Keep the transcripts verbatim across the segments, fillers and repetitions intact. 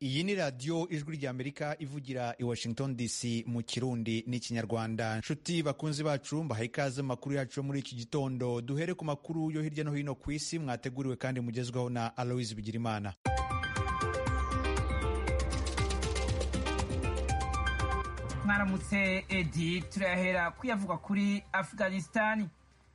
iyi ni radiyo ijwi ry'Amerika ivugira i Washington D C mu kirundi n'ikinyarwanda. Nshuti bakunzi bacu, mbahaye ikaze mu makuru yacu muri iki gitondo. Duhere ku makuru yo hirya no hino ku isi mwateguriwe kandi mugezwaho na Aloise Bigirimana. Mwaramutse Edi, turahera kuyavuga kuri Afghanistan.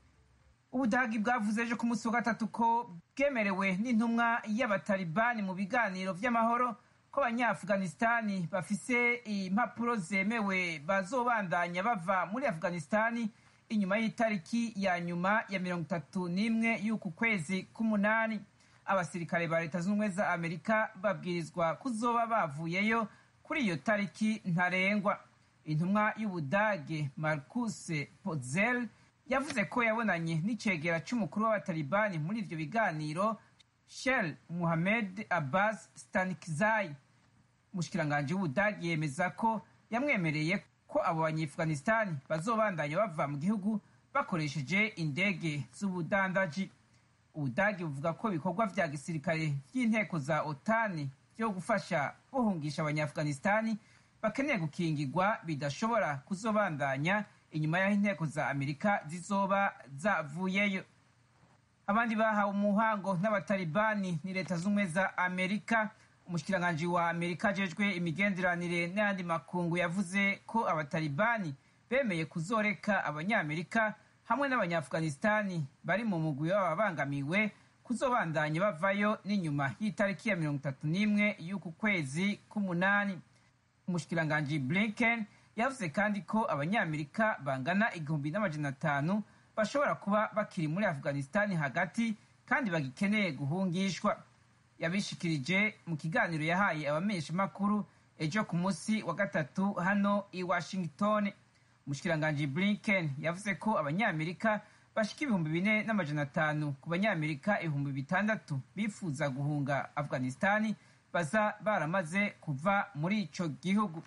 Ubudagi bwavuze ejo ku munsi wa gatatu ko bwemerewe n'intumwa y'abatalibani mu biganiro vy'amahoro ko abanya-Afghanistan bafise impapuro zemewe bazobandanya bava muri Afghanistan inyuma y'itariki ya nyuma ya mirongo itatu n'imwe y'uku kwezi k'umunani. Abasirikare ba Leta Zunze Ubumwe za Amerika babwirizwa kuzoba bavuyeyo kuri iyo tariki ntarengwa. Intumwa y'Ubudage Markus Potzel yavuze ko yabonanye n'icegera c'umukuru w'abatalibani muri ivyo biganiro, Sheikh Mohammed Abbas Stanikzai. Umushikiranganje w'Ubudage yemeza ko yamwemereye ko abo banya-Afghanistan bazobandanya bava mu gihugu bakoresheje indege z'ubudandaji. Ubudage buvuga ko ibikorwa vya gisirikare vy'inteko za OTAN vyo gufasha guhungisha abanya-Afghanistan bakeneye gukingirwa bidashobora kuzobandanya inyuma y'aho inteko za Amerika zizoba zavuyeyo. Abandi bahawe umuhango n'abatalibani ni Leta Zunze Ubumwe za Amerika. Umushikiranganje wa Amerika ajejwe imigenderanire n'ayandi makungu yavuze ko abatalibani bemeye kuzoreka abanyamerika hamwe n'abanya-Afghanistan bari mu mugwi w'ababangamiwe kuzobandanya bavayo n'inyuma y'itariki ya mirongo itatu n'imwe y'uku kwezi k'umunani. Umushikiranganje Blinken yavuze kandi ko abanyamerika bangana igihumbi n'amajana atanu bashobora kuba bakiri muri Afghanistan hagati kandi bagikeneye guhungishwa. Yabishikirije mu kiganiro yahaye abamenyeshamakuru ejo ku munsi wa gatatu hano i Washington. Umushikiranganje Blinken yavuze ko abanyamerika bashika ibihumbi bine n'amajana atanu ku banyamerika ibihumbi bitandatu bifuza guhunga Afghanistan baza baramaze kuva muri ico gihugu.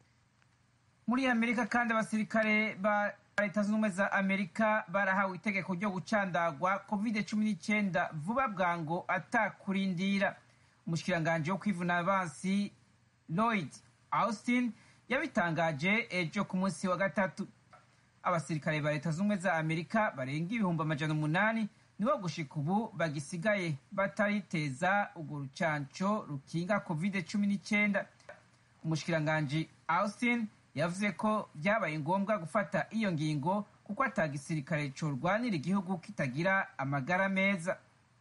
Muri Amerika kandi abasirikare ba Leta Zunze Ubumwe za Amerika barahawe itegeko ryo gucandagwa covid cumi n'icyenda vuba bwango atakurindira. Umushikiranganje wo kwivuna abansi Lloyd Austin yabitangaje ejo ku munsi wa gatatu. Abasirikare ba Leta Zunze Ubumwe za Amerika barenga ibihumbi amajana umunani nibo gushika ubu bagisigaye batariteza urwo rucanco rukinga covid cumi n'icyenda. Umushikiranganje Austin yavuze ko byabaye ngombwa gufata iyo ngingo kuko atagisirikare corwanira igihugu kitagira amagara meza.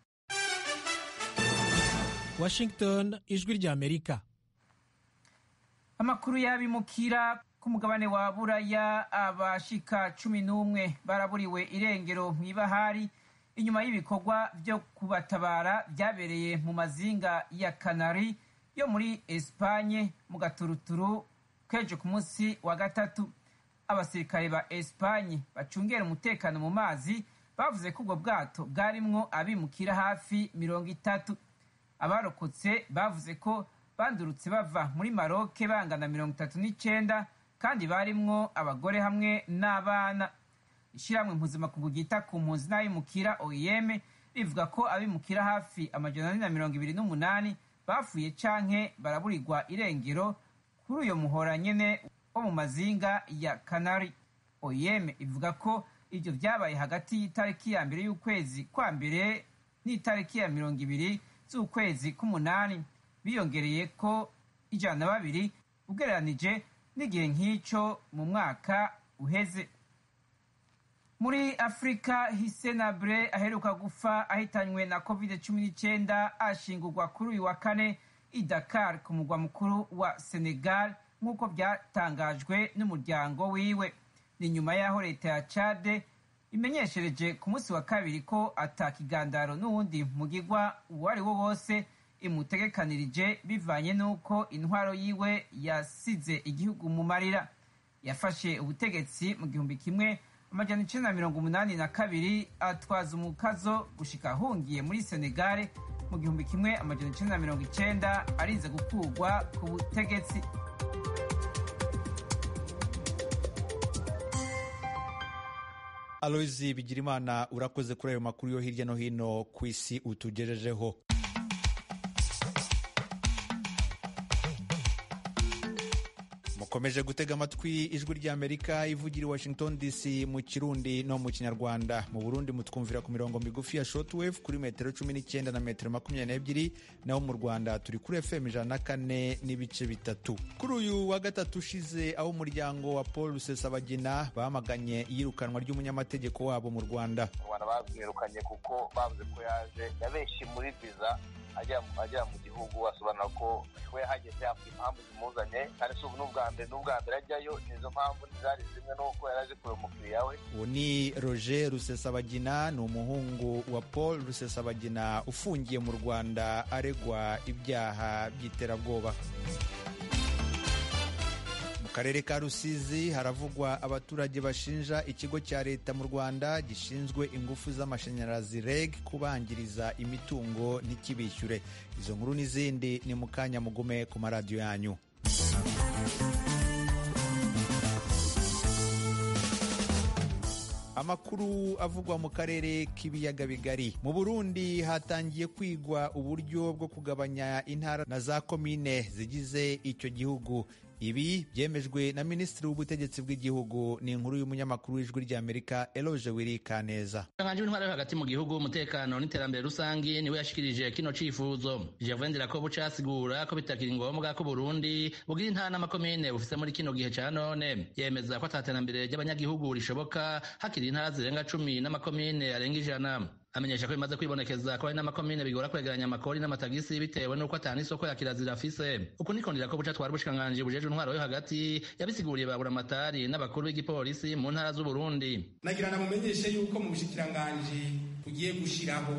Washington, ijwi ry'Amerika. Amakuru y'abimukira ku mugabane wa Buraya, abashika cumi n'umwe baraburiwe irengero mw'ibahari inyuma y'ibikorwa byo kubatabara byabereye mu mazinga ya Canary yo muri Espagne mu gaturuturu kejo ku munsi wa gatatu. Abasirikare ba Espagne bacungera umutekano mu mazi bavuze ko ubwo bwato bwarimwo abimukira hafi mirongo itatu. Abarokotse bavuze ko bandurutse bava muri Maroc bangana mirongo itatu n'icenda kandi barimwo abagore hamwe n'abana. Ishiramwe mpuzamakungu ryita ku mpunzi n'abimukira O I M rivuga ko abimukira hafi amajana ane na mirongo ibiri n'umunani bafuye canke baraburirwa irengero kuri uyo muhora nyene wo mu mazinga ya Canary. O I M ivuga ko ivyo vyabaye hagati y'itariki ya mbere y'ukwezi kwa mbere n'itariki ya mirongo ibiri z'ukwezi k'umunani, biyongereye ko ijana na babiri ugereranije n'igihe nk'ico mu mwaka uheze. Muri Afrika, Hisenabre aheruka gufa ahitanywe na covid cumi n'icyenda ashingurwa kuri uyu wa kane i Dakar ku mugwa mukuru wa Senegal nk'uko byatangajwe n'umuryango wiwe. Ni nyuma y'aho leta ya Chad imenyeshereje ku munsi wa kabiri ko atakigandaro n'uwundi mugigwa uwari wo wose imutegekanirije bivanye n'uko intwaro yiwe yasize igihugu mu marira. Yafashe ubutegetsi mu gihumbi kimwe amajana icenda na mirongo umunani na kabiri atwaza umukazo gushika ahungiye muri Senegal mu gihumbi kimwe amajana icenda na mirongo icenda arize gukurwa ku butegetsi. Aloise Bigirimana, urakoze kuri ayo makuru yo hirya no hino ku isi utugejejeho. mukomeje gutega amatwi ijwi ry'Amerika ivugira i Washington D C mu Kirundi no mu Kinyarwanda. Mu Burundi mutwumvira ku mirongo migufi ya shortwave kuri metero cumi n'icyenda na metero makumyabiri n'ebyiri, naho mu Rwanda turi kuri F M ijana na kane n'ibice bitatu. Kuri uyu wa gatatu ushize, aho umuryango wa Paul Rusesabagina bamaganye iyirukanwa ry'umunyamategeko wabo mu Rwanda. Abantu bamwirukanye kuko bavuze ko yaje yabeshi muri visa ajya ajya mu gihugu, asobanura ko we hageze afite impamvu zimuzanye, kandi si ubu n'ubwa mbere n'ubwa mbere ajyayo. Nizo mpamvu ntizari zimwe n'uko yaraje kureba umukiriya we. Uwo ni Roger Rusesabagina, ni umuhungu wa Paul Rusesabagina ufungiye mu Rwanda aregwa ibyaha by'iterabwoba. Mu karere ka Rusizi haravugwa abaturage bashinja ikigo cya leta mu Rwanda gishinzwe ingufu z'amashanyarazi R E G kubangiriza imitungo ntikibishyure. Izo nkuru n'izindi ni mu kanya, mugume ku maradiyo yanyu. Amakuru avugwa mu karere k'ibiyaga bigari. Mu Burundi hatangiye kwigwa uburyo bwo kugabanya intara na za komine zigize icyo gihugu. Ibi byemejwe na Minisitiri w'Ubutegetsi bw'Igihugu. Ni inkuru y'umunyamakuru w'Ijwi ry'Amerika Eloge Wirikaneza. Umushyikiranganji w'intwaro yo hagati mu gihugu, umutekano n'iterambere rusangi niwe yashikirije kino cifuzo. Javendera ko bucasigura ko bitakiri ngombwa ko Burundi bugira intara n'amakomine bufise muri kino gihe ca none. Yemeza ko ataterambere ry'abanyagihugu rishoboka hakiri intara zirenga cumi n'amakomine arenga ijana. Amenyesha ko bimaze kwibonekeza ko hari n'amakomine bigora kwegeranya amakori n'amatagisi bitewe n'uko atana isoko ya kirazira afise. Uku niko ndira ko buca twari ubushikiranganji bujeje intwaro yo hagati yabisiguriye baburamatari n'abakuru b'igipolisi mu ntara z'u Burundi. Nagira namumenyeshe yuko mu bushikiranganji tugiye gushiraho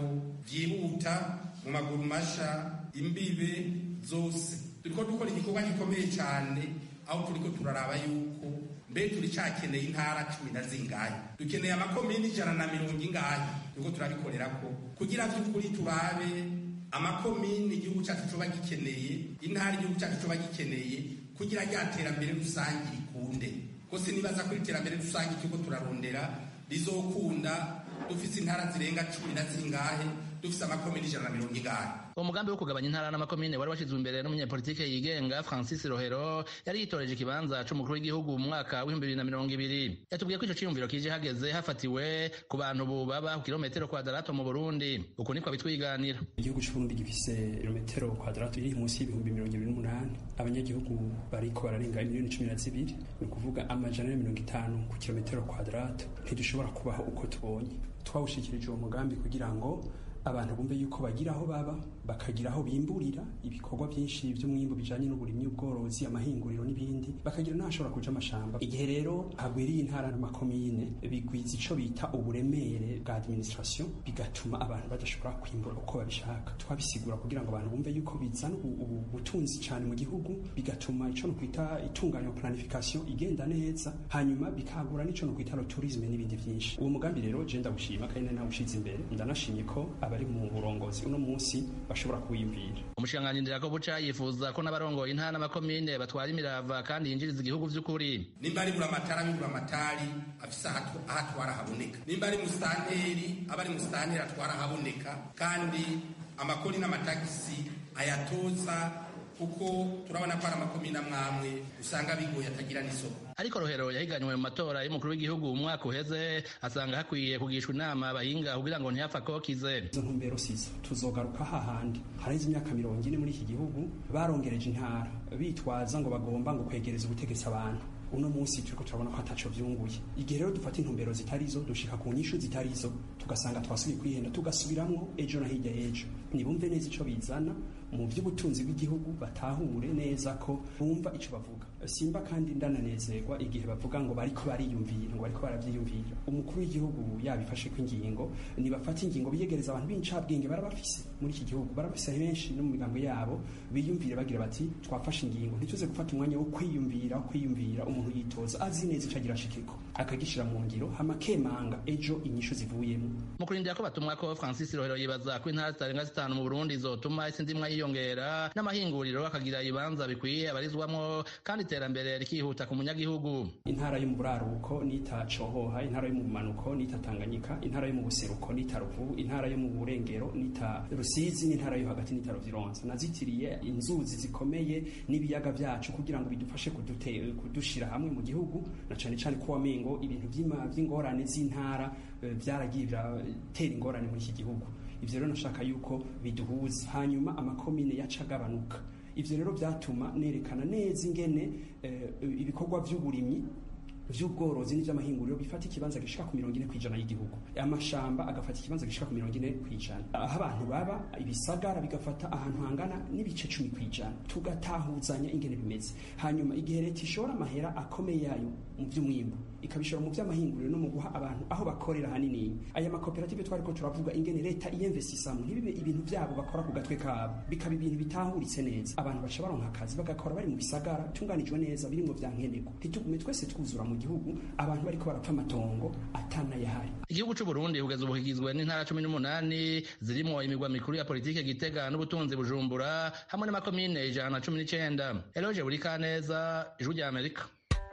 vyihuta mu maguru masha imbibe zose. Turiko dukora igikorwa gikomeye cyane, aho turiko turaraba yuko mbe turi cakeneye intara cumi na zingahe, dukeneye amakomine ijana na mirongo ingahe. Turiko turabikorera ko kugira vy'ukuri turabe amakomine igihugu cyacu coba gikeneye, intara igihugu cyacu coba gikeneye, kugira ryaterambere rusange rikunde. Kose nibaza ko iterambere rusange turiko turarondera rizokunda dufise intara zirenga cumi na zingahe, dufise amakomine ijana na mirongo ingahe. Umugambi wo kugabanya intara n'amakomine wari washizwe imbere n'umunyapolitike yigenga Francis Rohero yari yitoreje ikibanza c'umukuru w'igihugu mu mwaka w'ibihumbi bibiri na mirongo ibiri. Yatubwiye ko ico ciyumviro kije hageze hafatiwe ku bantu bubaba ku kilometero kwadarato mu Burundi. Uko niko bitwiganira. Igihugu c'Uburundi gifise kilometero kwadarato iri munsi y'ibihumbi mirongo ibiri n'umunani. Abanyagihugu bariko bararenga miliyoni cumi na zibiri, ni kuvuga amajana na mirongo itanu ku kilometero kwadarato. Ntidushobora kubaho uko tubonye. Twawushikirije uwo mugambi kugira ngo abantu bumve yuko bagira aho baba, bakagira aho bimburira ibikorwa byinshi by'umwimbo bijanye n'uburimyi, ubworozi, amahinguriro n'ibindi, bakagira n'ahashobora kuja amashamba. Igihe rero hagwiriye intara n'amakomine bigwiza ico bita uburemere bwa administration, bigatuma abantu badashobora kwimbura uko babishaka. Twabisigura kugira ngo abantu bumve yuko bizana ubutunzi cyane mu gihugu, bigatuma ico no kwita itunganya planification igenda neza, hanyuma bikagura n'ico no kwita tourisme n'ibindi byinshi. Uwo mugambi rero je ndagushima kandi nawushize imbere, ndanashimye ko abari mu burongozi uno munsi bashobora kuwiyumvira. Umushikiranganji Ndira ko buca yifuza ko n'abarongoye intara n'amakomine batwara imirava kandi yinjiriza igihugu vy'ukuri. Nimba ari buramatari bibura amatari afise ahatwara haboneka, nimba ari musitanteri abari musitanteri atwara haboneka, kandi amakori n'amatagisi ayatoza, kuko turabona ko ari amakomine amwamwe usanga bigoye atagira n'isoko. Ariko Rohero yahiganywe mu matora y'umukuru w'igihugu mu mwaka uheze, asanga hakwiye kugishwa inama abahinga kugira ngo ntiyapfa kokize. Izo ntumbero sizo tuzogaruka hahandi hareze imyaka mirongo ine muri iki gihugu barongereje intara bitwaza ngo bagomba ngo kwegereza ubutegetsi abantu. Uno munsi turiko turabona ko ataco vyunguye. Igihe rero dufata intumbero zitarizo, dushika ku nyishu zitarizo, tugasanga twasubiye kwihenda, tugasubiramwo ejo na hirya ejo. Nibumve neza ico bizana mu by'ubutunzi bw'igihugu, batahure neza ko bumva ico bavuga. Simba kandi ndananezerwa igihe bavuga ngo bariko bariyumvira, ngo bariko baravyiyumvira. Umukuru w'igihugu yabifashe ko ingingo, nibafata ingingo biyegereza abantu b'incabwenge barabafise muri iki gihugu, barabafise benshi no mu migambo yabo, biyumvire bagira bati twafashe ingingo, ntituze gufata umwanya wo kwiyumvira kwiyumvira umuntu yitoza azi neza ico agira ashikeko akagishira mu ngiro, hama kemanga ejo inyishu zivuyemo. Mu kurindira ko batumwa ko Francis Rohero yibaza ko intara zitarenga zitanu mu Burundi zotuma isi ndimwa yiyongera n'amahinguriro akagira ibanza bikwiye abarizwamwo, kandi iterambere rikihuta ku munyagihugu. Intara yo mu buraruko nitacohoha, intara yo mu manuko nitatanganyika, intara yo mu buseruko nitaruvu, intara yo mu burengero nita Rusizi, n'intara yo hagati nita Ruvironza. Nazitiriye inzuzi zikomeye n'ibiyaga byacu kugira ngo bidufashe kudutera kudushira hamwe mu gihugu, na cane cane ko wamengo ibintu vy'ima vy'ingorane z'intara byaragiye biratera ingorane muri iki gihugu. Ivyo rero nashaka yuko biduhuza, hanyuma amakomine yacagabanuka. Ivyo rero byatuma nerekana neza ingene e, ibikorwa vy'uburimyi vy'ubworozi n'ivy'amahinguriro bifata ikibanza gishika ku mirongo ine kw'ijana y'igihugu, amashamba agafata ikibanza gishika ku mirongo ine kw'ijana, aho abantu baba ibisagara bigafata ahantu hangana n'ibice cumi kw'ijana. Tugatahuzanya ingene bimeze, hanyuma igihe leta ishora amahera akomeye yayo mu vy'umwimbu ikabishora mu vy'amahinguriro no mu guha abantu aho bakorera hanini. Aya makoperative twariko turavuga ingene leta iyinvestisa mu ntibibe ibintu vyabo bakora ku gatwe kabo, bikaba ibintu bitahuritse neza, abantu baca baronka akazi bagakora bari mu bisagara tunganijwe neza birimwo vyankenerwa. Ntitugume twese twuzura mu gihugu abantu bariko barapfa amatongo atana yahari. Igihugu c'u Burundi kugeza ubu kigizwe n'intara cumi n'umunani zirimo imigwa mikuru ya politike Gitega n'ubutunzi Bujumbura hamwe n'amakomine ijana na cumi n'icenda. Eloge Burikaneza, Ijwi rya Amerika.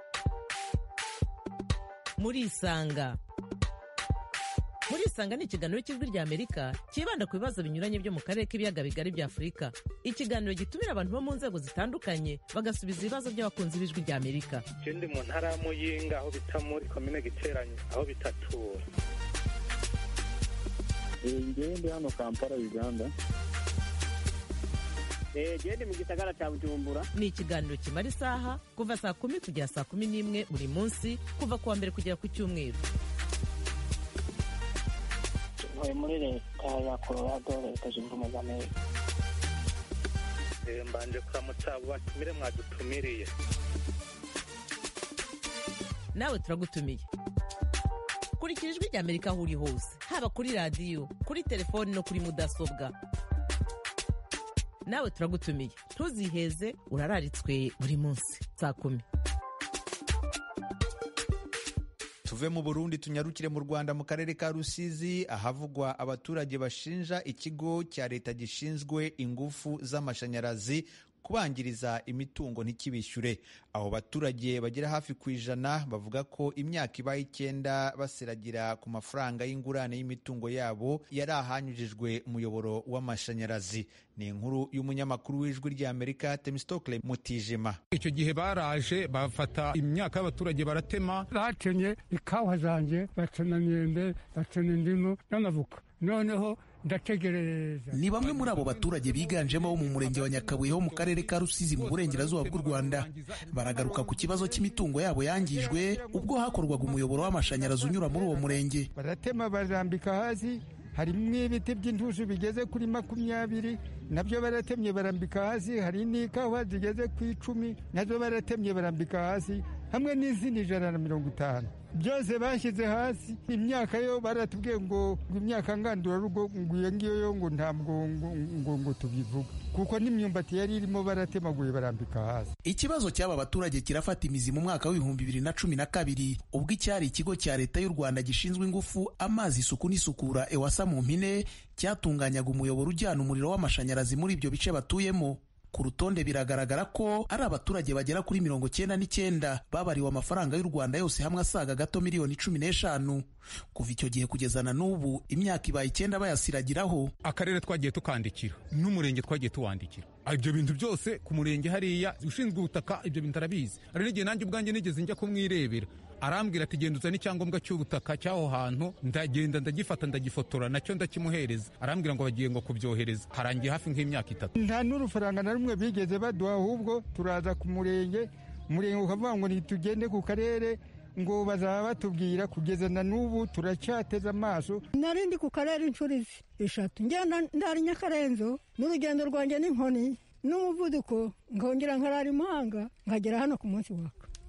Muri Isanga. Muri Isanga ni ikiganiro cy'Ijwi rya Amerika kibanda ku bibazo binyuranye byo mu karere k'ibiyaga bigari bya Afurika. Ikiganiro gitumira abantu bo mu nzego zitandukanye bagasubiza ibibazo by'abakunzi b'Ijwi rya Amerika. Je ndi mu ntara ya Muyinga aho bita muri komine Giteranye aho bitatura. Ngiye ndi hano Kampala Uganda. Eh je ndi mu gisagara cya Bujumbura. Ni ikiganiro kimara isaha kuva saa kumi kugera saa kumi n'imwe buri munsi kuva kuwa mbere kugera ku cyumweru. Ntuye muri leta ya Colorado, leta zunze ubumwe za Amerika. Eh mbanje kuramutsa abo batumire mwadutumiriye. Nawe turagutumiye. Kurikira Ijwi rya Amerika aho uri hose, haba kuri radio, kuri telefone no kuri mudasobwa. Nawe turagutumiye, ntuziheze, urararitswe buri munsi saa kumi. Tuve mu Burundi tunyarukire mu Rwanda mu karere ka Rusizi ahavugwa abaturage bashinja ikigo cya leta gishinzwe ingufu z'amashanyarazi kubangiriza imitungo ntikibishyure. Abo baturage bagera hafi ku ijana bavuga ko imyaka ibaye icyenda basiragira ku mafaranga y'ingurane y'imitungo yabo yari ahanyujijwe umuyoboro w'amashanyarazi. Ni inkuru y'umunyamakuru w'Ijwi rya Amerika Temistokle Mutijima. Icyo gihe baraje bafata imyaka y'abaturage baratema, bacenye ikawa zanjye, bacana imyembe, bacana indimu n'amavuka. Noneho ndategereza. Ni bamwe muri abo baturage biganjemo mu murenge wa Nyakabuye ho mu karere ka Rusizi mu burengerazuba bw'u Rwanda. Baragaruka ku kibazo cy'imitungo yabo yangijwe ubwo hakorwaga umuyoboro w'amashanyarazi unyura muri uwo murenge. Baratema barambika hasi, harimo ibiti by'intushi bigeze kuri makumyabiri nabyo baratemye barambika hasi, hari n'ikawa zigeze ku icumi nazo baratemye barambika hasi, hamwe n'izindi ijana na mirongo itanu byose bashyize hasi. Imyaka yo baratubwiye ngo imyaka ngandurarugo ngo iyo ngiyo yo ngo ntabwo ngo ngo tubivuga kuko n'imyumbati yari irimo baratemaguye barambika hasi. Ikibazo cy'aba baturage kirafata imizi mu mwaka w'ibihumbi bibiri na cumi na kabiri ubwo icyari ikigo cya leta y'u Rwanda gishinzwe ingufu, amazi, isuku n'isukura EWASA mu mpine cyatunganyaga umuyoboro ujyana umuriro w'amashanyarazi muri ibyo bice batuyemo. Ku rutonde biragaragara ko ari abaturage bagera kuri mirongo cyenda n'icyenda babariwe amafaranga y'u Rwanda yose hamwe asaga gato miliyoni cumi n'eshanu. Kuva icyo gihe kugeza na n'ubu imyaka ibaye icyenda bayasiragiraho. Akarere twagiye tukandikira n'umurenge twagiye tuwandikira ibyo bintu byose ku murenge hariya ushinzwe ubutaka ibyo bintu arabizi. Ari n'igihe nanjye ubwanjye nigeze njya kumwirebera, arambwira ati genda uzane icyangombwa cy'ubutaka cy'aho hantu, ndagenda ndagifata ndagifotora nacyo ndakimuhereza, arambwira ngo bagiye ngo kubyohereza. Harangiye hafi nk'imyaka itatu nta n'urufaranga na rumwe bigeze baduha, ahubwo turaza ku murenge, umurenge ukavuga ngo ntitugende ku karere ngo bazaba batubwira. Kugeza na n'ubu turacyateze amaso. Nari ndi ku karere inshuro eshatu ngenda ndari Nyakarenzo n'urugendo rwanjye n'inkoni n'umuvuduko, nkongera nkarara Impanga nkagera hano ku munsi waka.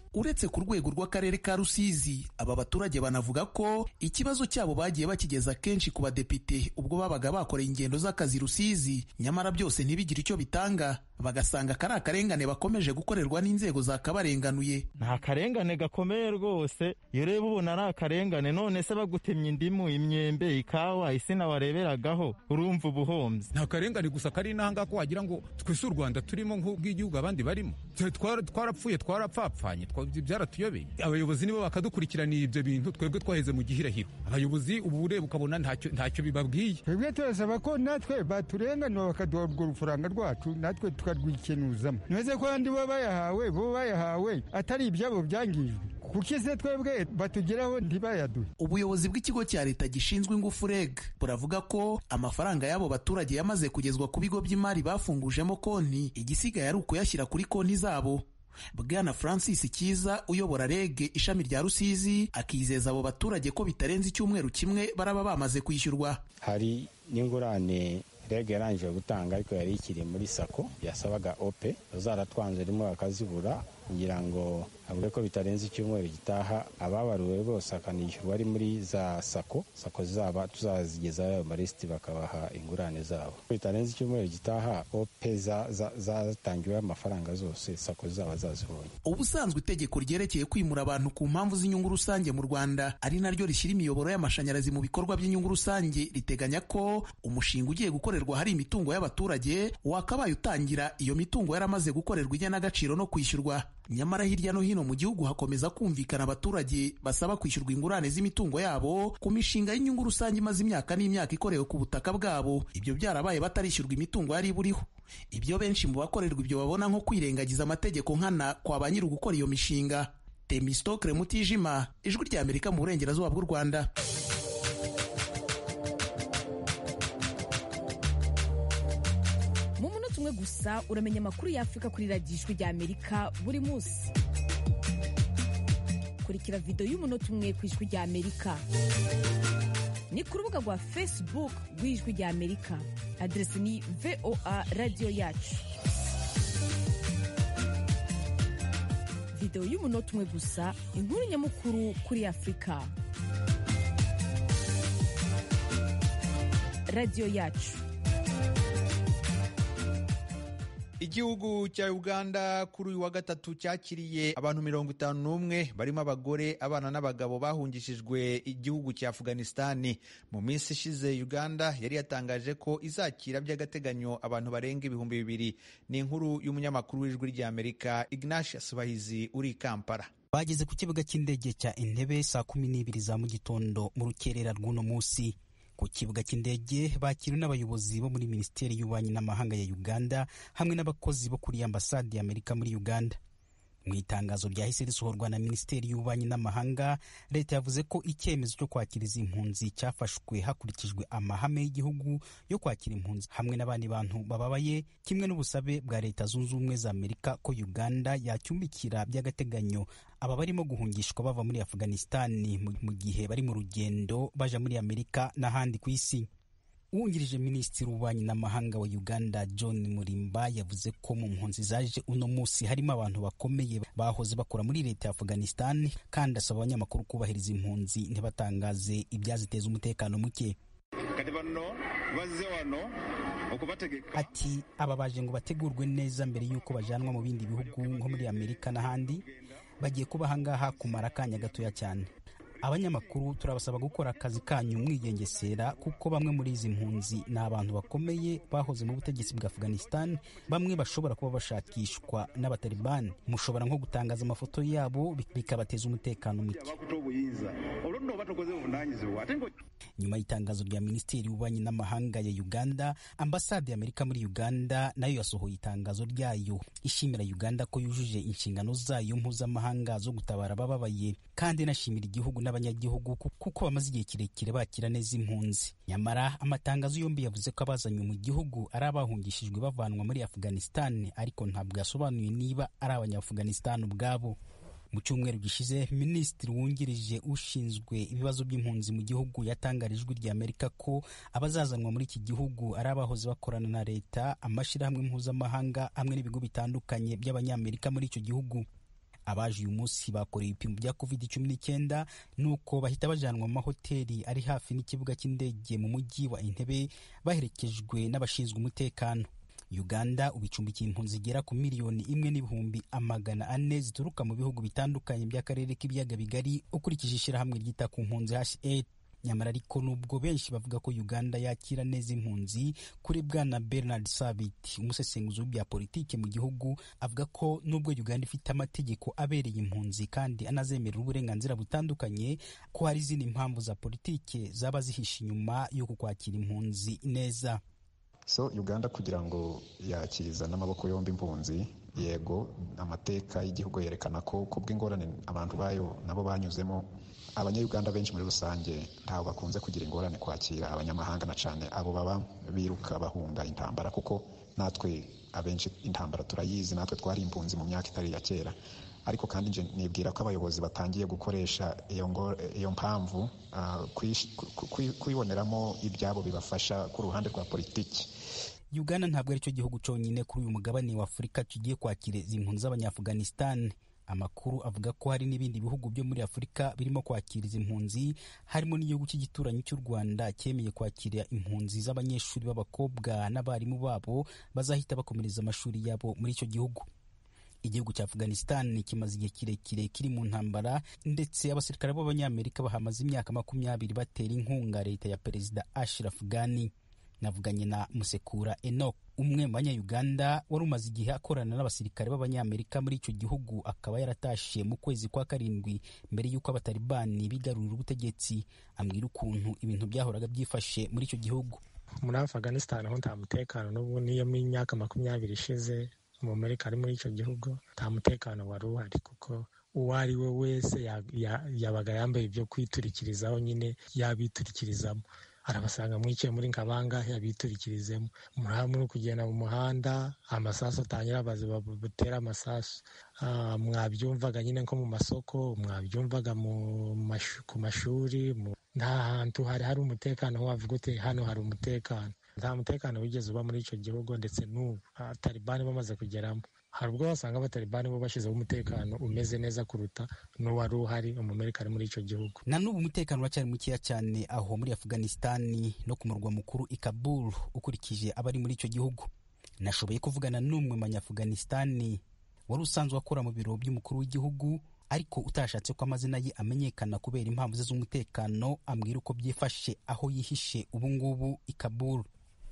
Uretse ku rwego rw'akarere ka Rusizi, aba baturage banavuga ko ikibazo cyabo bagiye bakigeza kenshi ku badepite ubwo babaga bakoreye ingendo z'akazi Rusizi, nyamara byose ntibigire icyo bitanga, bagasanga kari akarengane bakomeje gukorerwa n'inzego zakabarenganuye. Nta karengane gakomeye rwose, iyo ureba ubona ari akarengane. None se bagutemye indimu, imyembe, ikawa, isina wareberagaho, urumva ubuhombyi. Nta karengane gusa kari nahanga ko wagira ngo twese u Rwanda turimo nk'ubw'igihugu abandi barimo. Twarapfuye, twarapfapfanye, byaratuyobeye. Abayobozi nibo bakadukurikiranira ibyo bintu, twebwe twaheze mu gihirahiro. Abayobozi ubu ureba ukabona ntacyo ntacyo bibabwiye. Twebwe turasaba ko natwe baturenganura bakaduha urwo rufaranga rwacu, natwe tukarwikenuzamo. Neze ko andi bo bayahawe bo bayahawe atari ibyabo byangijwe, kuko ese twebwe batugeraho ntibayaduhe. Ubuyobozi bw'ikigo cya leta gishinzwe ingufu R E G buravuga ko amafaranga y'abo baturage yamaze kugezwa ku bigo by'imari bafungujemo konti, igisigaye ari ukuyashyira kuri konti zabo. Bwana Francis Kiza uyobora R E G ishami rya Rusizi akizeza abo baturage ko bitarenze icyumweru kimwe baraba bamaze kwishyurwa. Hari n'ingurane R E G yarangije gutanga ariko yari ikiri muri sako yasabaga ope zaratwanze rimwe akazibura, ngira ngo avuga ko bitarenze icyumweru gitaha ababaruwe bose akanishyurwa ari muri za sako sako zaba tuzazigeza ayo marisiti bakabaha ingurane zabo. Bitarenze icyumweru gitaha ope zatangiwe amafaranga zose sako zaba zazibonye. Ubusanzwe itegeko ryerekeye kwimura abantu ku mpamvu z'inyungu rusange mu Rwanda ari naryo rishyira imiyoboro y'amashanyarazi mu bikorwa by'inyungu rusange riteganya ko umushinga ugiye gukorerwa hari imitungo y'abaturage wakabaye utangira iyo mitungo yaramaze gukorerwa igenagaciro no kwishyurwa. Nyamara hirya no hino mu gihugu hakomeza kumvikana abaturage basaba kwishyurwa ingurane z'imitungo yabo ku mishinga y'inyungu rusange imaze imyaka n'imyaka ikorewe ku butaka bwabo, ibyo byarabaye batarishyurwa imitungo yari buriho. Ibyo benshi mu bakorerwa ibyo babona nko kwirengagiza amategeko nkana kwa ba nyiri gukora iyo mishinga. Temistokre Mutijima, Ijwi rya Amerika mu burengerazuba bw'u Rwanda. Umwe gusa uramenya amakuru y'Afrika kuri radiyo Ijwi rya Amerika buri munsi. Kurikira video y'umunota umwe ku Ijwi rya Amerika ni ku rubuga rwa Facebook rw'Ijwi rya Amerika, adresi ni V O A radio yacu. Video y'umunota umwe gusa, inkuru nyamukuru kuri Afurika. Radio yacu. Igihugu cya Uganda kuri uyu wa gatatu cyakiriye abantu mirongo itanu n'umwe barimo abagore, abana n'abagabo bahungishijwe igihugu cya Afghanistan. Mu minsi ishize Uganda yari yatangaje ko izakira by'agateganyo abantu barenga ibihumbi bibiri. Ni inkuru y'umunyamakuru w'Ijwi rya Amerika Ignatius Bahizi uri Kampala. Bageze ku kibuga cy'indege cya Entebbe saa kumi n'ibiri za mu gitondo mu rukerera rw'uno munsi. Ku kibuga cy'indege bakiriwe n'abayobozi bo muri Minisiteri y'Ububanyi n'Amahanga ya Uganda hamwe n'abakozi bo kuri ambasade ya Amerika muri Uganda. Mu itangazo ryahise risohorwa na Minisiteri y'Ububanyi n'Amahanga, leta yavuze ko icyemezo cyo kwakira izi impunzi cyafashwe hakurikijwe amahame y'igihugu yo kwakira impunzi hamwe n'abandi bantu bababaye, kimwe n'ubusabe bwa Leta Zunze Ubumwe za Amerika ko Uganda yacyumbikira by'agateganyo aba barimo guhungishwa bava muri Afghanistan mu gihe bari mu rugendo baja muri Amerika n'ahandi ku isi. Uwungirije Minisitiri w'Ububanyi n'Amahanga wa Uganda John Murimba yavuze ko mu mpunzi zaje uno munsi harimo abantu bakomeye bahoze bakora muri leta ya Afghanistan, kandi asaba abanyamakuru kubahiriza impunzi ntibatangaze ibyaziteza umutekano muke. Ati aba baje ngo bategurwe neza mbere y'uko bajanwa mu bindi bihugu nko muri Amerika n'ahandi, bagiye kuba ahangaha kumara akanya gatoya cyane. Abanyamakuru turabasaba gukora akazi kanyu mwigengesera, kuko bamwe muri izi mpunzi ni abantu bakomeye bahoze mu butegetsi bwa Afghanistan, bamwe bashobora kuba bashakishwa n'abatalibani. Mushobora nko gutangaza amafoto yabo bikabateza umutekano muke. Nyuma y'itangazo rya Minisiteri y'Ububanyi n'Amahanga ya Uganda, ambasade ya Amerika muri Uganda nayo yasohoye itangazo ryayo ishimira Uganda ko yujuje inshingano zayo mpuzamahanga zo gutabara abababaye, kandi nashimira igihugu n'abanyagihugu kuko bamaze igihe kirekire bakira neza impunzi. Nyamara amatangazo yombi yavuze ko abazanywe mu gihugu ari abahungishijwe bavanwa muri Afghanistan, ariko ntabwo yasobanuye niba ari abanya-Afghanistan ubwabo. Mu cyumweru gishize, Minisitiri wungirije ushinzwe ibibazo by'impunzi mu gihugu yatangarije Ijwi rya Amerika ko abazazanwa muri iki gihugu ari abahoze bakorana na leta, amashyirahamwe mpuzamahanga hamwe n'ibigo bitandukanye by'abanyamerika muri icyo gihugu. abaje uyu munsi bakoreye ibipimo bya covid cumi n'icyenda nuko bahita bajanwa mu mahoteli ari hafi n'ikibuga cy'indege mu mujyi wa Entebbe baherekejwe n'abashinzwe umutekano. Uganda ubicumbikiye impunzi zigera ku miliyoni imwe n'ibihumbi amagana ane zituruka mu bihugu bitandukanye by'akarere k'ibiyaga bigari ukurikije ishyirahamwe ryita ku mpunzi H A. Nyamara ariko nubwo benshi bavuga ko Uganda yakira neza impunzi, kuri bwana Bernard Sabit umusesenguzi w'ibya politike mu gihugu avuga ko nubwo Uganda ifite amategeko abereye impunzi kandi anazemerera uburenganzira butandukanye, ko hari izindi impamvu za politike zaba zihishe inyuma yo kwakira impunzi neza. So Uganda kugira ngo yakiriza n'amaboko yombi impunzi, yego amateka y'igihugu yerekana ko kubw'ingorane abantu bayo nabo banyuzemo, abanyayuganda benshi muri rusange ntaho bakunze kugira ingorane kwakira abanyamahanga, na cyane abo baba biruka bahunga intambara, kuko natwe abenshi intambara turayizi, natwe twari impunzi mu myaka itari ya kera. Ariko kandi nje nibwira ko abayobozi batangiye gukoresha iyo mpamvu uh, kwiboneramo ibyabo bibafasha ku ruhande rwa politiki. Uganda ntabwo ari cyo gihugu cyonyine kuri uyu mugabane wa Afurika kigiye kwakira izi mpunzi z'Abanyaafghanistan. Amakuru avuga ko hari n'ibindi bihugu byo muri Afurika birimo kwakira izi mpunzi, harimo n'igihugu cy'igituranyi cy'u Rwanda cyemeye kwakira impunzi z'abanyeshuri b'abakobwa n'abarimu babo bazahita bakomereza amashuri yabo muri icyo gihugu. Igihugu cya Afghanistan kimaze igihe kirekire kiri mu ntambara, ndetse abasirikare b'Abanyamerika bahamaze imyaka makumyabiri batera inkunga leta ya Perezida Ashraf Ghani. Navuganye na Musekura Enoch, umwe mu Banya-Uganda wari umaze igihe akorana n'abasirikare b'Abanyamerika muri icyo gihugu, akaba yaratashe mu kwezi kwa karindwi mbere y'uko abatalibani bigarurira ubutegetsi. Ambwira ukuntu ibintu byahoraga byifashe muri icyo gihugu. Muri Afghanistan ho nta mutekano n'ubu, niyo mu myaka makumyabiri ishize mu Amerika ari muri icyo gihugu nta mutekano wari uhari, kuko uwo ari we wese yabaga yambaye ibyo kwiturikirizaho, nyine yabiturikirizamo. Arabasanga mwicaye muri nkabanga yabiturikirizemo, muri kugenda mu muhanda amasaso atangira abazi batera amasaso. Uh, mwabyumvaga nyine nko mu masoko, mwabyumvaga ku mashuri, nta hantu hari hari umutekano wavuga ute hano hari umutekano. Nta mutekano wigeze uba muri icyo gihugu, ndetse n'ubu Talibani bamaze kugeramo hari ubwo wasanga abatalibani bo bashyizeho umutekano umeze neza kuruta n'uwari uhari umumerika ari muri icyo gihugu. Na n'ubu umutekano uracyari mukeya cyane aho muri Afghanistan no ku murwa mukuru i Kabul ukurikije abari muri icyo gihugu. Nashoboye kuvugana n'umwe mu Banya-Afghanistan wari usanzwe akora mu biro by'umukuru w'igihugu, ariko utashatse ko amazina ye amenyekana kubera impamvu ze z'umutekano. Ambwira uko byifashe aho yihishe ubu ngubu i Kabul.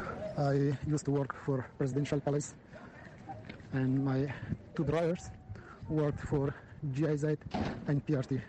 I used to work for presidential palace and my two brothers worked for G I Z and P R T.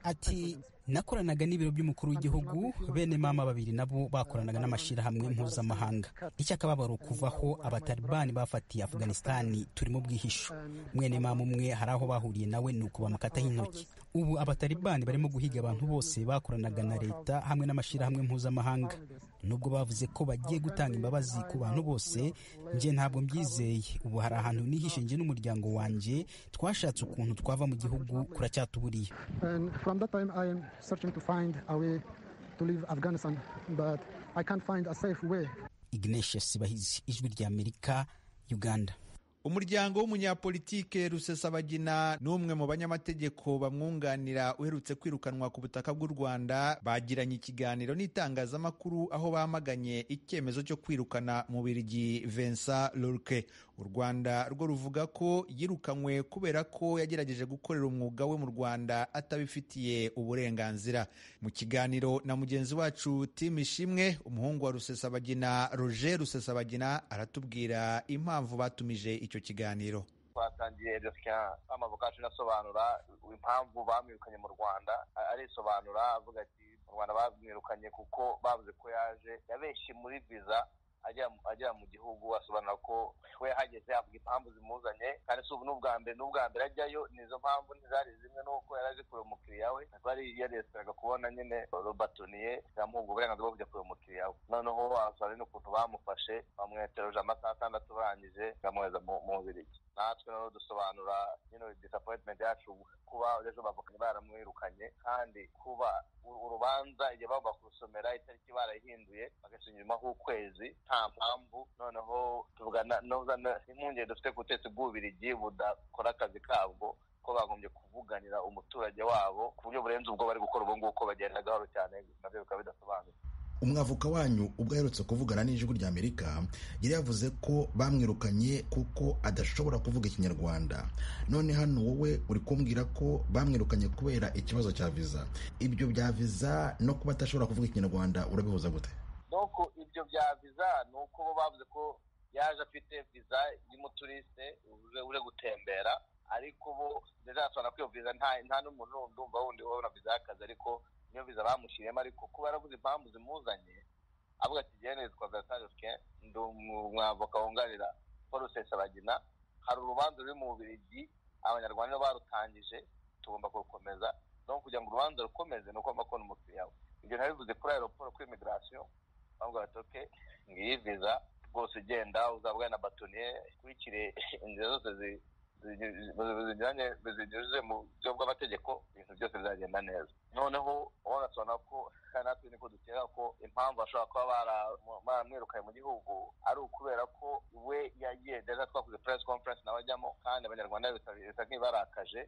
Ati nakoranaga n'ibiro by'umukuru w'igihugu, bene mama babiri nabo bakoranaga n'amashirahamwe mpuzamahanga. Icyakababaro kuvaho abatalibani bafatiye Afghanistan turi mu bwihisho. Mwene mama umwe hari aho bahuriye nawe nuko bamukataho intoki. Ubu abatalibani barimo guhiga abantu bose bakoranaga na leta hamwe n'amashirahamwe mpuzamahanga. Nubwo bavuze ko bagiye gutanga imbabazi ku bantu bose, nje ntabwo mbyizeye. Ubu hari ahantu nihishe nje n'umuryango wanje, twashatse ukuntu twava mu gihugu kuracyatuburiye. And from that time I am searching to find a way to leave Afghanistan, but I can't find a safe way. Ignatius Bahizi, Ijwi ry'Amerika, Uganda. Umuryango w'umunyapolitike Rusesabagina n'umwe mu banyamategeko bamwunganira uherutse kwirukanwa ku butaka bw'u Rwanda bagiranye ikiganiro n'itangazamakuru aho bamaganye icyemezo cyo kwirukana mu Bubiligi Vincent Lorque. U Rwanda rwo ruvuga ko yirukanywe kubera ko yagerageje gukorera umwuga we mu Rwanda atabifitiye uburenganzira. Mu kiganiro na mugenzi wacu Tim Ishimwe, umuhungu wa Rusesabagina Roger Rusesabagina aratubwira impamvu batumije icyo kiganiro. Twatangiye dusya amavokacu nasobanura impamvu bamwirukanye mu Rwanda, arisobanura avuga ati mu Rwanda bamwirukanye kuko bavuze ko yaje yabenshi muri visa ajya mu gihugu, asobanura ko we hageze avuga impamvu zimuzanye, kandi si ubu n'ubwa mbere n'ubwa mbere ajyayo. Nizo mpamvu ntizari zimwe, n'uko yari aje kureba umukiriya we, bari yareseraga kubona nyine robatoniye yamuha uburenganzira bwo kujya kureba umukiriya we. Noneho asobanura n'ukuntu bamufashe bamwetereje amasaha atandatu barangije bamuheza mu Bubiligi. Natwe noneho dusobanura nyine disappointment yacu kuba ejo bavukanye baramwirukanye, kandi kuba urubanza igihe baba kurusomera itariki barayihinduye bagasinya inyuma h'ukwezi nta mpamvu. Noneho tuvugana impungenge dufite ku butegetsi bw'Ububiligi budakora akazi kabwo ko bagombye kuvuganira umuturage wabo ku buryo burenze ubwo bari gukora ubu ngubu ko bagenda gahoro cyane nabyo bikaba bidasobanutse. Umwavoka wanyu ubwo aherutse kuvugana n'ijwi ry'Amerika yari yavuze ko bamwirukanye kuko adashobora kuvuga ikinyarwanda. None hano wowe uri kumbwira ko bamwirukanye kubera ikibazo cya viza. Ibyo bya viza no kuba adashobora kuvuga ikinyarwanda urabihuza gute? Nuko ibyo bya viza nuko bo bavuze ko yaje afite viza y'umuturiste uje gutembera, ariko bo ndazasobanura ko iyo viza nta nta n'umuntu ndumva wundi wabona viza y'akazi, ariko niyo viza bamushyiriyemo. Ariko kuba yaravuze impamvu zimuzanye avuga ati jyewe nitwa Biteye ndi umwavoka wunganira Paul Rusesabagina, hari urubanza ruri mu Bubiligi abanyarwanda barutangije tugomba kurukomeza, no kugira ngo urubanza rukomeze nuko amakona umukiriya we. Ibyo nabivuze kuri aeroport kuri immigration bavuga bati okay ngiyi viza rwose ugenda uzabwa na batoniye kurikire inzira zose zinyuranye zinyuze mu buryo bw'amategeko, ibintu byose bizagenda neza. Noneho wagasobanura ko natwe niko dutera ko impamvu bashobora kuba baramwirukaye mu gihugu ari ukubera ko we yagiye ndetse twakoze press conference nawe ajyamo, kandi abanyarwanda bisa nk'ibarakaje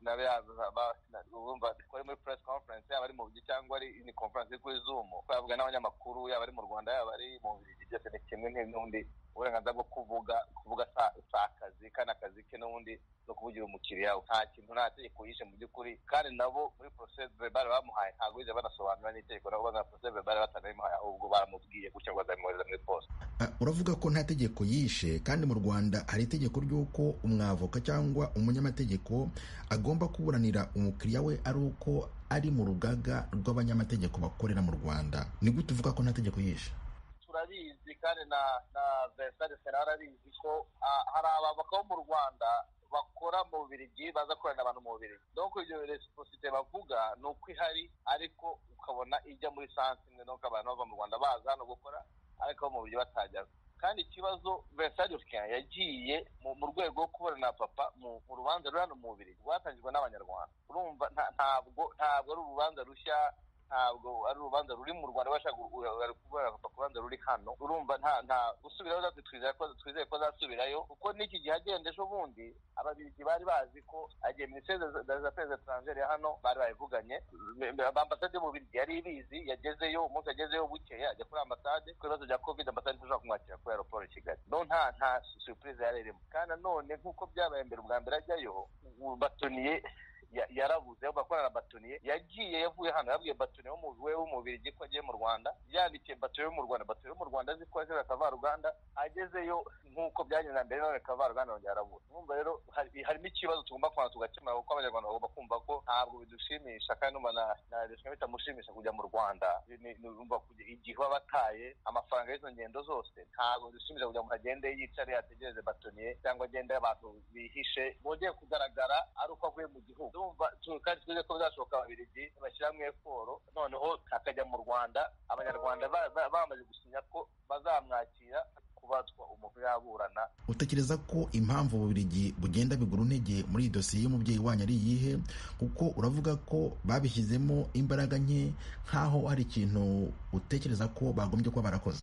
urumva twari muri press conference yaba ari mu Bugiye cyangwa ari ni conference kuri Zoom twavuga n'abanyamakuru yaba ari mu Rwanda yaba ari mu Bubiligi, byose ni kimwe n'undi uburenganzira bwo kuvuga kuvuga sa akazi kandi akazi ke n'ubundi no kuvugira umukiriya. Nta kintu nta tegeko yishe mu by'ukuri, kandi nabo muri process verbal bamuhaye ntabwo bize banasobanura n'itegeko nabo bana process verbal batanayimuhaye, ahubwo baramubwiye gutya ngo azamwohereza muri post. Uh, uravuga ko nta tegeko yishe, kandi mu Rwanda hari itegeko ry'uko umwavoka cyangwa umunyamategeko agomba kuburanira umukiriya we ari uko ari mu rugaga rw'abanyamategeko bakorera mu Rwanda. Ni gute uvuga ko nta tegeko yishe? Turabizi kandi na na Vincent Ferrara arabizi ko hari abavoka bo mu Rwanda bakora mu Bubiligi baza korana abantu mu Bubiligi. Donc ibyo reciprocité bavuga ni uko ihari, ariko ukabona ijya muri sansi imwe, nuko abantu bava mu Rwanda baza hano gukora ariko mu Bubiligi batajyaho. Kandi ikibazo Vincent yagiye mu rwego rwo kuburana papa mu rubanza ruri hano mu Bubiligi rwatangijwe n'abanyarwanda. Urumva ntabwo ntabwo ari urubanza rushya, ntabwo ari urubanza ruri mu Rwanda bashaka kubera ku rubanza ruri hano. Urumva nta nta gusubirayo zatwe twizeye ko twizeye ko zasubirayo, kuko n'iki gihe agenda ejo bundi ababiligi bari bazi ko agiye ministère des affaires étrangères hano bari bayivuganye. Ambasade mu Bubiligi yari ibizi, yagezeyo umunsi yagezeyo bukeye ajya kuri ambasade ku bibazo bya covid, ambasade ishobora kumwakira kuri aeroport i Kigali. No nta nta surprise yari irimo, kandi none nk'uko byabaye mbere ubwa mbere ajyayo batoniye yarabuze aho bakorana batoniye yagiye yavuye hano yabwiye batoniye wo mu we wo mu Bubiligi ko agiye mu Rwanda, yandikiye batoniye wo mu Rwanda batoniye wo mu Rwanda azi ko aje akava Uganda, agezeyo nk'uko byagenze mbere none akava Uganda yongera arabuze. Numva rero harimo ikibazo tugomba kwana tugakemura, kuko abanyarwanda bagomba kumva ko ntabwo bidushimisha kandi numva na na leta bitamushimisha kujya mu Rwanda. Numva igihe bataye amafaranga y'izo ngendo zose ntabwo bidushimisha kujya mu hagende yicare yategereze batoniye cyangwa agende abantu bihishe bongeye kugaragara ari uko avuye mu gihugu. Kandi twize ko bizashoboka Ababiligi bashyiramo eforo noneho akajya mu Rwanda, abanyarwanda bamaze gusinya ko bazamwakira kubatwa umuntu yaburana. Utekereza ko impamvu Ububiligi bugenda bigura intege muri dosiye y'umubyeyi wanyu ari iyihe? Kuko uravuga ko babishyizemo imbaraga nke, nk'aho ari ikintu utekereza ko bagombye kuba barakoze.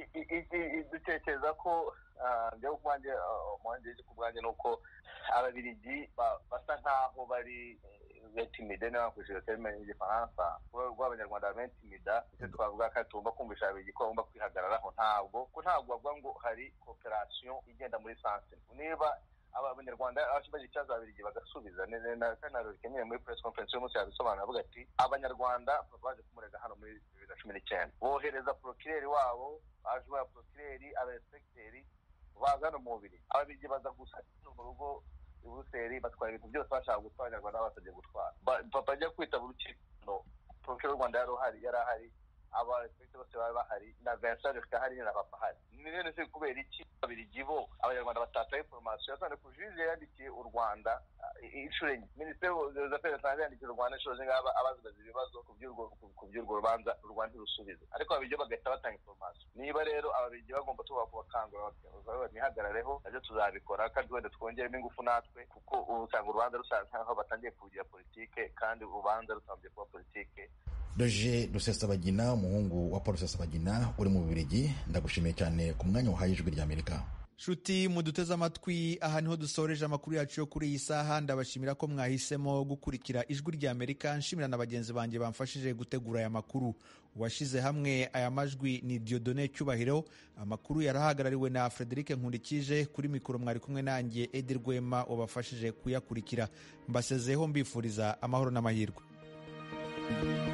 Dutekereza ko njyewe kubwanjye umwanjye ku bwanjye ni uko Ababiligi basa nk'aho bari betimide niba bakoresheje terime y'igifaransa, rw'abanyarwanda bentimida. Icyo twavuga kandi tugomba kumvisha Ababiligi ko bagomba kwihagararaho, ntabwo ko ntabwo bavuga ngo hari cooperation igenda muri sanse. Niba abanyarwanda baje icyaza Ababiligi bagasubiza neza, kandi narukemeye muri press conference y'umunsi yabisobanura avuga ati abanyarwanda baje kumurega hano muri bibiri na cumi n'icyenda bohereza procureur wabo, aje wa procureur abainspecteurs baza no mu Bubiligi. Ababiligi baza gusa mu rugo i Buruseli batwara ibintu byose bashaka gutwara, abanyarwanda basabye gutwara. Papa ajya kwitaba urukiko, procureur w'u Rwanda yari ahari yari ahari abainspecteurs bose bari bahari na Vincent Kahari na papa hari. Ni rero se kubera iki Ababiligi bo abanyarwanda batataye information yasane ku juge yandikiye u Rwanda inshuro enye. Ministère des affaires étrangères yandikiye u Rwanda inshuro zingaba abazaza ibibazo ku by'urwo ku by'urwo rubanza u Rwanda rusubiza, ariko Ababiligi bagahita batanga information. Niba rero Ababiligi bagomba tuba kubakangura bamihagarareho, nabyo tuzabikora kandi wenda twongeremo ingufu natwe, kuko usanga urubanza rusanzwe nkaho batangiye kugira politike kandi urubanza rutangiye kuba politike. Roger Rusesabagina, umuhungu wa Paul Rusesabagina uri mu Bubiligi, ndagushimiye cyane ku mwanya wahaye ijwi ry'Amerika. Shuti muduteze amatwi, aha niho dusoreje amakuru yacu yo kuri iyi saha. Ndabashimira ko mwahisemo gukurikira Ijwi rya Amerika. Nshimira na bagenzi banjye bamfashije gutegura aya makuru. Uwashize hamwe aya majwi ni Dieudonné Cyubahiro. Amakuru yarahagarariwe na Frederic Nkundikije. Kuri mikoro mwari kumwe nanjye Edi Rwema wabafashije kuyakurikira. Mbasezeho mbifuriza amahoro n'amahirwe.